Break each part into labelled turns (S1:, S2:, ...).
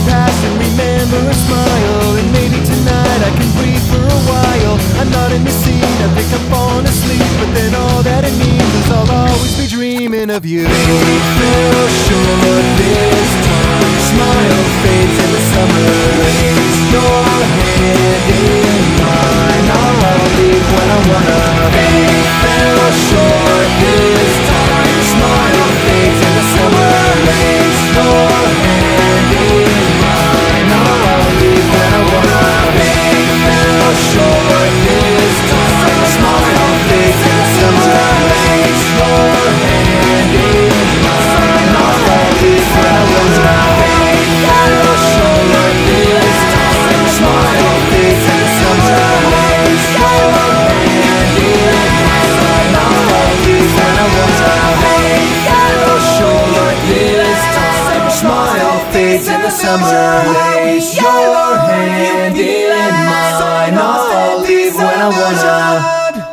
S1: past and remember a smile. And maybe tonight I can breathe for a while. I'm not in the scene, I think I'm falling asleep. But then all that it means is I'll always be dreaming of you. Baby, fell short this time. Smile fades in the summer. Place your hand in mine. I'll leave when I wanna. Baby, fell short this time. Smile fades in the summer. Place your hand in mine. I'll leave when I wanna. Baby, fell short this time. Smile fades in the summer. Place your hand in mine. I'll leave when I wanna. Baby, fell short this time. Smile fades in the summer. Place your hand in mine. I'll leave when I wanna. Baby, fell short this time. Smile fades in the summer. Place your hand in mine. I'll leave when I wanna.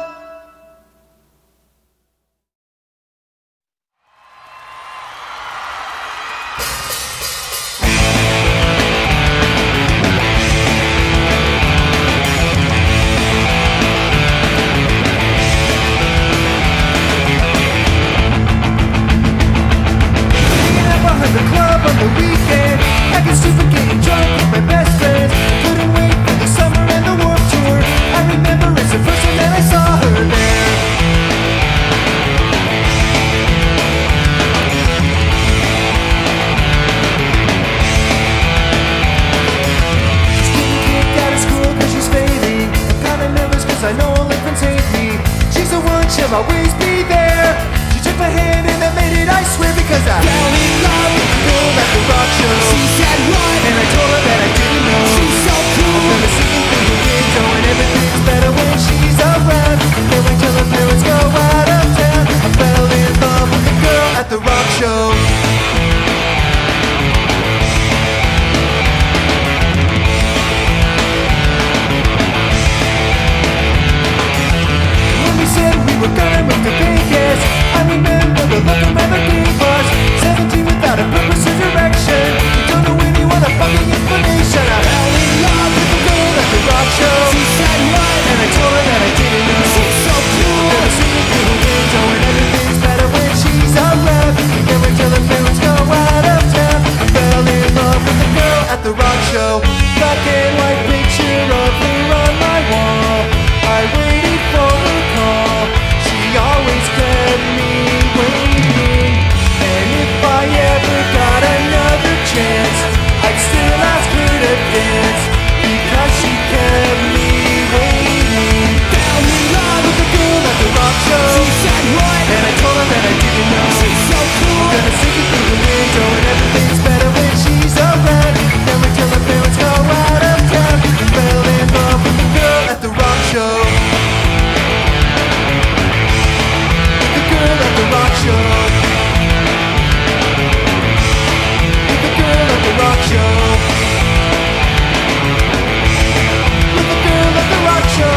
S1: The club on the weekend, acting stupid, getting drunk with my best friends. Couldn't wait for the summer and the Warped Tour. I remember it's the first time that I saw her there. She's getting kicked out of school cause she's fading. I'm kinda nervous cause I know all her friends hate me. She's the one, she'll always be there. She took my hand and I made it, I swear, because I fell in love with the girl at the rock show. She said what? And I told her that I didn't know. She's so cool. I'm gonna sing it through the window and everything's better when she's around. Can't wait till the parents go out of town. I fell in love with the girl at the rock show. When we said we were gonna move to Vegas, I remember the look her mother gave us. 17 without a purpose or direction. You don't know anyone a fucking explanation. I fell in love with the girl at the rock show. She said what? And I told her that I didn't know. She's so cool. Then I sing it through the window and everything's better when she's around. Can't wait till the parents go out of town. I fell in love with the girl at the rock show. Black and white picture of her on my wall. I waited for her call. She always kept me waiting. And if I ever got another chance, I'd still ask her to dance, because she kept me waiting. Fell in love with the girl at the rock show. She said what? And I told her that I didn't know. She's so cool. I'm gonna sing it through the window and everything's better when she's around. Can't wait till the parents go out of town. Fell in love with the girl at the rock show. With the girl at the rock show. With the girl at the rock show. With the girl at the rock show.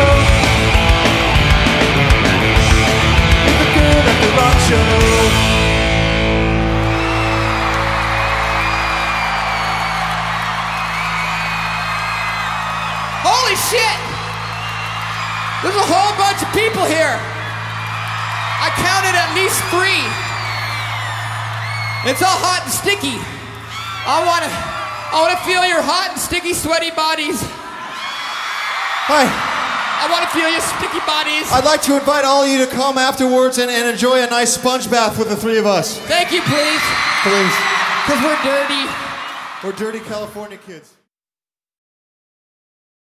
S1: With the girl at the rock show.
S2: Holy shit! There's a whole bunch of people here. I counted at least 3. It's all hot and sticky. I wanna feel your hot and sticky, sweaty bodies.
S3: Hi.
S2: I wanna feel your sticky bodies.
S3: I'd like to invite all of you to come afterwards and enjoy a nice sponge bath with the 3 of us.
S2: Thank you, please.
S3: Please.
S2: Because we're dirty.
S3: We're dirty California kids.